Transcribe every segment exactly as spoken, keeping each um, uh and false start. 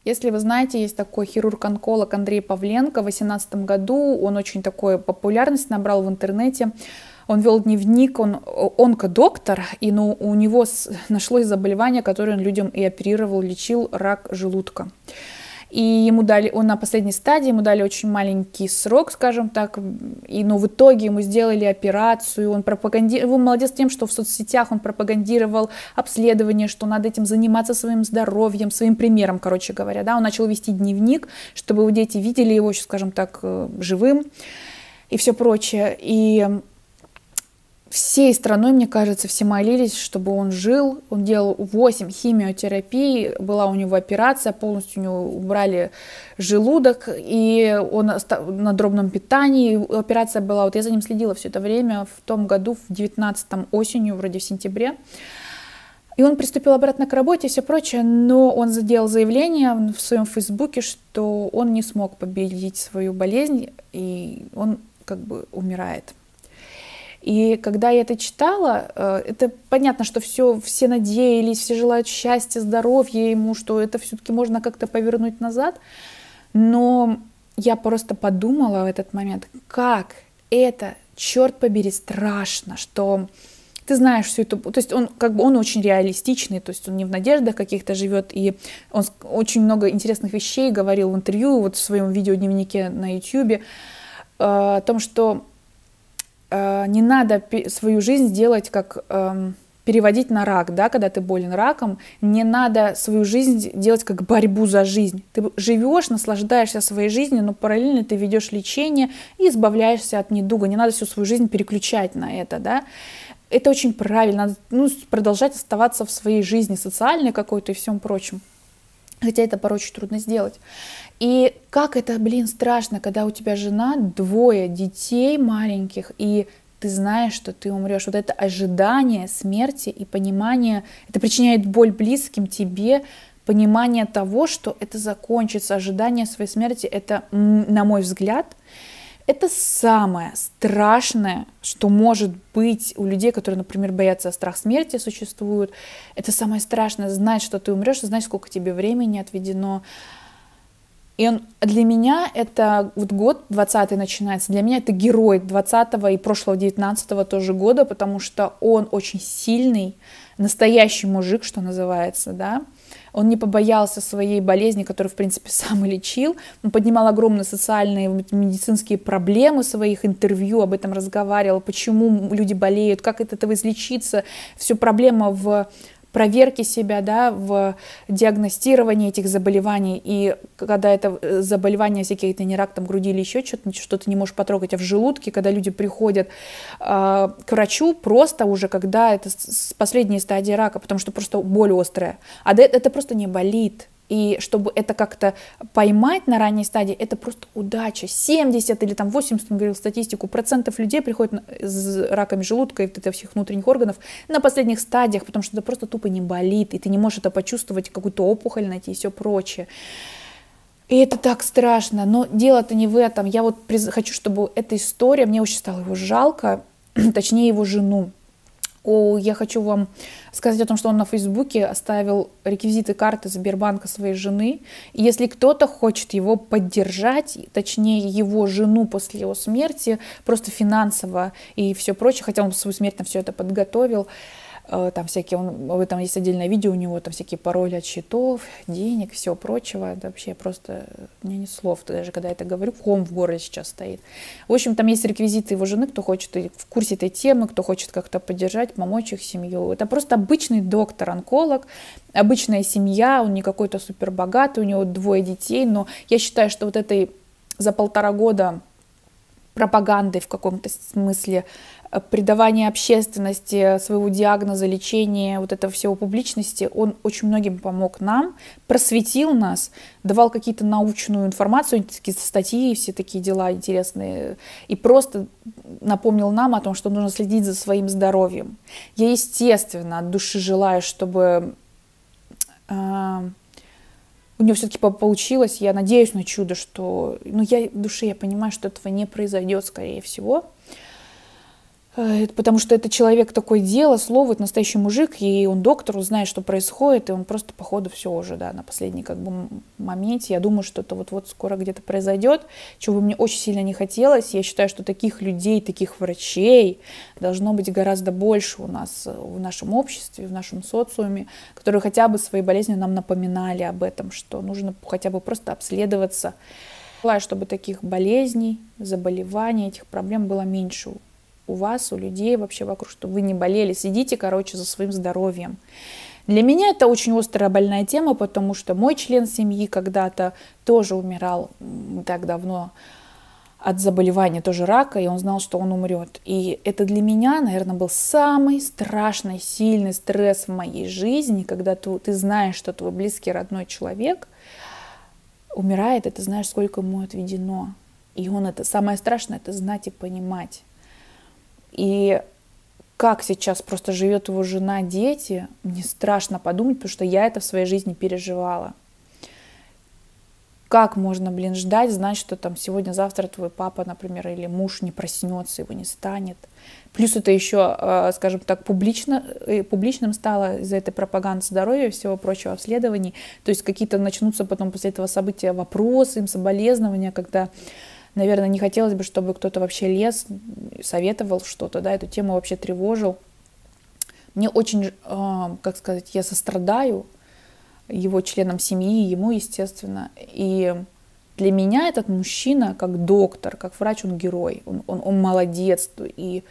Если вы знаете, есть такой хирург-онколог Андрей Павленко. В две тысячи восемнадцатом году он очень такой популярность набрал в интернете. Он вел дневник, он онкодоктор, и ну, у него нашлось заболевание, которое он людям и оперировал, лечил рак желудка. И ему дали, он на последней стадии, ему дали очень маленький срок, скажем так, и, но в итоге ему сделали операцию, он пропагандировал, он молодец тем, что в соцсетях он пропагандировал обследование, что надо этим заниматься своим здоровьем, своим примером, короче говоря, да, он начал вести дневник, чтобы его дети видели его, скажем так, живым и все прочее, и всей страной, мне кажется, все молились, чтобы он жил. Он делал восемь химиотерапий, была у него операция, полностью у него убрали желудок, и он на дробном питании. Операция была, вот я за ним следила все это время, в том году, в девятнадцатом осенью, вроде в сентябре. И он приступил обратно к работе и все прочее, но он сделал заявление в своем фейсбуке, что он не смог победить свою болезнь, и он как бы умирает. И когда я это читала, это понятно, что все, все надеялись, все желают счастья, здоровья ему, что это все-таки можно как-то повернуть назад. Но я просто подумала в этот момент, как это, черт побери, страшно, что ты знаешь всю эту... То есть он как бы он очень реалистичный, то есть он не в надеждах каких-то живет, и он очень много интересных вещей говорил в интервью, вот в своем видеодневнике на ютубе, о том, что не надо свою жизнь делать как э, переводить на рак, да, когда ты болен раком, не надо свою жизнь делать как борьбу за жизнь. Ты живешь, наслаждаешься своей жизнью, но параллельно ты ведешь лечение и избавляешься от недуга. Не надо всю свою жизнь переключать на это, да. Это очень правильно, надо, ну, продолжать оставаться в своей жизни социальной какой-то и всем прочем. Хотя это порой очень трудно сделать. И как это, блин, страшно, когда у тебя жена, двое детей маленьких, и ты знаешь, что ты умрешь. Вот это ожидание смерти и понимание, это причиняет боль близким тебе, понимание того, что это закончится, ожидание своей смерти, это, на мой взгляд, это самое страшное, что может быть у людей, которые, например, боятся, страх смерти существует. Это самое страшное, знать, что ты умрешь, знать, сколько тебе времени отведено. И он, для меня это вот год двадцатый начинается, для меня это герой двадцатого и прошлого девятнадцатого тоже года, потому что он очень сильный, настоящий мужик, что называется, да. Он не побоялся своей болезни, которую, в принципе, сам и лечил. Он поднимал огромные социальные медицинские проблемы своих интервью, об этом разговаривал, почему люди болеют, как от этого излечиться. Все проблема в проверке себя, да, в диагностировании этих заболеваний. И когда это заболевания всякие, это не рак там груди или еще что-то, что ты не можешь потрогать, а в желудке, когда люди приходят э, к врачу просто уже, когда это с последней стадии рака, потому что просто боль острая. А это просто не болит. И чтобы это как-то поймать на ранней стадии, это просто удача. семьдесят или там восемьдесят, он говорил статистику, процентов людей приходят с раками желудка и вот всех внутренних органов на последних стадиях, потому что это просто тупо не болит, и ты не можешь это почувствовать, какую-то опухоль найти и все прочее. И это так страшно, но дело-то не в этом. Я вот хочу, чтобы эта история, мне очень стало его жалко, точнее его жену. О, я хочу вам сказать о том, что он на Фейсбуке оставил реквизиты карты Сбербанка своей жены. И если кто-то хочет его поддержать, точнее его жену после его смерти, просто финансово и все прочее, хотя он свою смерть на все это подготовил, там всякие, он, об этом есть отдельное видео у него, там всякие пароли от счетов, денег, всего прочего, это вообще просто, у меня нет слов, даже когда я это говорю, ком в горле сейчас стоит. В общем, там есть реквизиты его жены, кто хочет в курсе этой темы, кто хочет как-то поддержать, помочь их семью. Это просто обычный доктор-онколог, обычная семья, он не какой-то супер богатый, у него двое детей, но я считаю, что вот этой за полтора года пропагандой в каком-то смысле, придавание общественности своего диагноза, лечения, вот этого всего публичности, он очень многим помог нам, просветил нас, давал какие-то научную информацию, такие статьи, все такие дела интересные, и просто напомнил нам о том, что нужно следить за своим здоровьем. Я, естественно, от души желаю, чтобы э, у него все-таки получилось, я надеюсь на чудо, что, ну, я в душе я понимаю, что этого не произойдет, скорее всего. Потому что это человек такое дело, слово, это настоящий мужик, и он доктор, он знает, что происходит, и он просто, походу, все уже, да, на последней как бы моменте. Я думаю, что это вот-вот скоро где-то произойдет, чего бы мне очень сильно не хотелось. Я считаю, что таких людей, таких врачей должно быть гораздо больше у нас в нашем обществе, в нашем социуме, которые хотя бы свои болезни нам напоминали об этом, что нужно хотя бы просто обследоваться. Желаю, чтобы таких болезней, заболеваний, этих проблем было меньше у вас, у людей вообще вокруг, чтобы вы не болели. Следите, короче, за своим здоровьем. Для меня это очень острая, больная тема, потому что мой член семьи когда-то тоже умирал не так давно от заболевания, тоже рака, и он знал, что он умрет. И это для меня, наверное, был самый страшный, сильный стресс в моей жизни, когда ты, ты знаешь, что твой близкий, родной человек умирает, и ты знаешь, сколько ему отведено. И он это, самое страшное, это знать и понимать. И как сейчас просто живет его жена, дети, мне страшно подумать, потому что я это в своей жизни переживала. Как можно, блин, ждать, знать, что там сегодня-завтра твой папа, например, или муж не проснется, его не станет. Плюс это еще, скажем так, публично, публичным стало из-за этой пропаганды здоровья и всего прочего обследований. То есть какие-то начнутся потом после этого события вопросы, им соболезнования, когда... Наверное, не хотелось бы, чтобы кто-то вообще лез, советовал что-то, да, эту тему вообще тревожил. Мне очень, как сказать, я сострадаю его членам семьи, ему, естественно. И для меня этот мужчина, как доктор, как врач, он герой, он, он, он молодец. И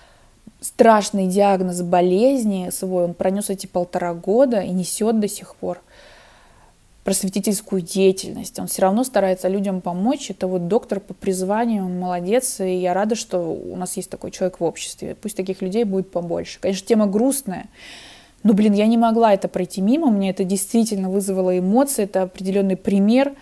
страшный диагноз болезни свой он пронес эти полтора года и несет до сих пор просветительскую деятельность. Он все равно старается людям помочь. Это вот доктор по призванию, он молодец. И я рада, что у нас есть такой человек в обществе. Пусть таких людей будет побольше. Конечно, тема грустная. Но, блин, я не могла это пройти мимо. Мне это действительно вызвало эмоции. Это определенный пример.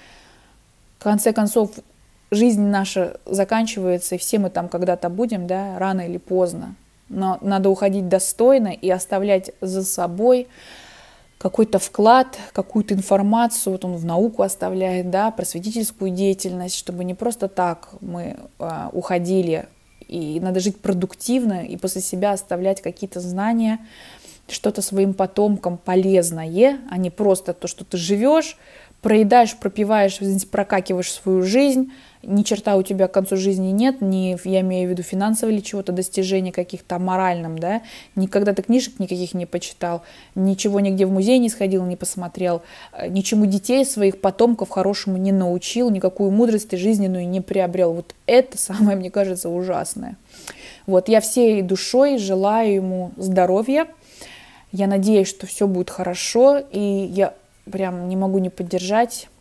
В конце концов, жизнь наша заканчивается, и все мы там когда-то будем, да, рано или поздно. Но надо уходить достойно и оставлять за собой какой-то вклад, какую-то информацию, вот он в науку оставляет, да, просветительскую деятельность, чтобы не просто так мы э, уходили, и надо жить продуктивно, и после себя оставлять какие-то знания, что-то своим потомкам полезное, а не просто то, что ты живешь, проедаешь, пропиваешь, прокакиваешь свою жизнь, ни черта у тебя к концу жизни нет, ни, я имею в виду финансового или чего-то, достижений каких-то моральным, да, никогда ты книжек никаких не почитал, ничего нигде в музей не сходил, не посмотрел, ничему детей своих потомков хорошему не научил, никакую мудрость ты жизненную не приобрел. Вот это самое, мне кажется, ужасное. Вот, я всей душой желаю ему здоровья, я надеюсь, что все будет хорошо, и я прям не могу не поддержать